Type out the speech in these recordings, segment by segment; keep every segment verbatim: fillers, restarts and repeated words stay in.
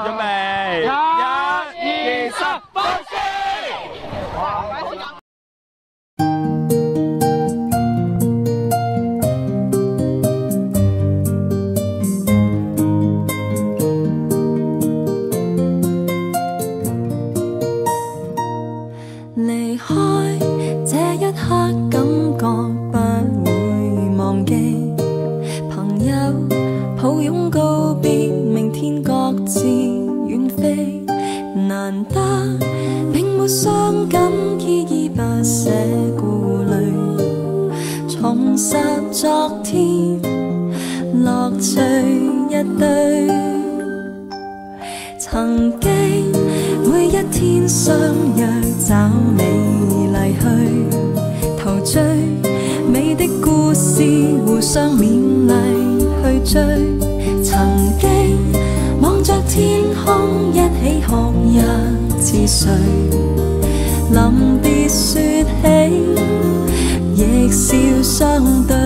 準備，一、二、三，放肆！ 離開這一刻，感覺不會忘記。朋友抱擁告別，明天各自遠飛。難得並沒傷感，依依不捨顧慮，重拾昨天，樂趣一堆。曾經每一天相約找你離去，陶醉美的故事，互相勉勵去追。曾經望着天空，一起哭一次睡。臨別說起，亦笑相對。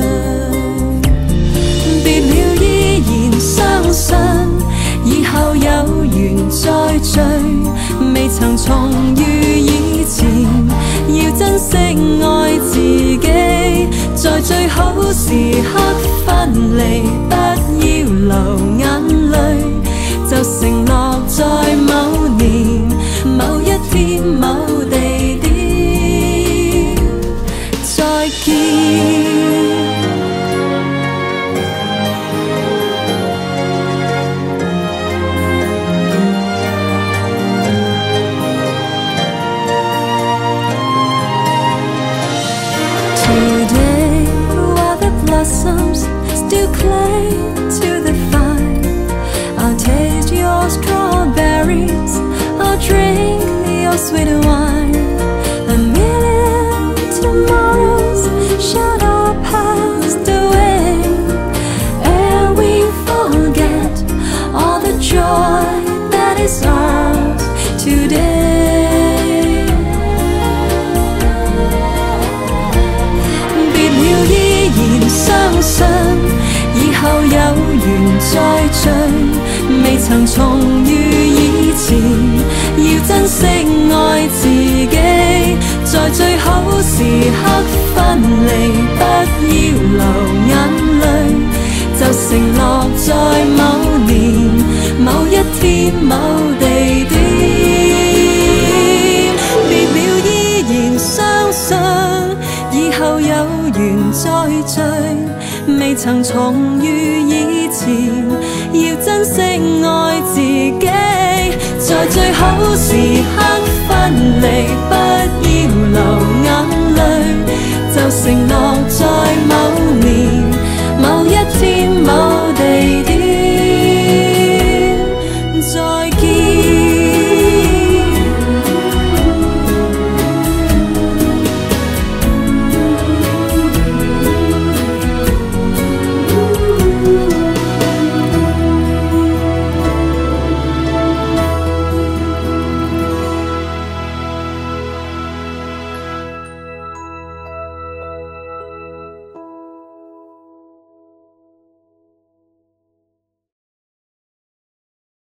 別了依然相信，以後有緣再聚，未曾重遇以前，要珍惜愛自己，在最好時刻分離，不要流眼淚，就承諾在某年某一天某地點再見。Still cling to the fire. I'll taste your strawberries, I'll drink your sweet wine. A million tomorrows shall not pass away, and we forget all the joy that is ours today. 別了依然相信，以後有緣再聚，未曾重遇以前，要珍惜愛自己，在最好時刻分離，不要流眼淚，就承諾在某年某一天某地點。別了依然相信，以後有緣再聚，未曾重遇以前，要珍惜愛自己，在最好時刻分離，不要流眼淚，就承諾在某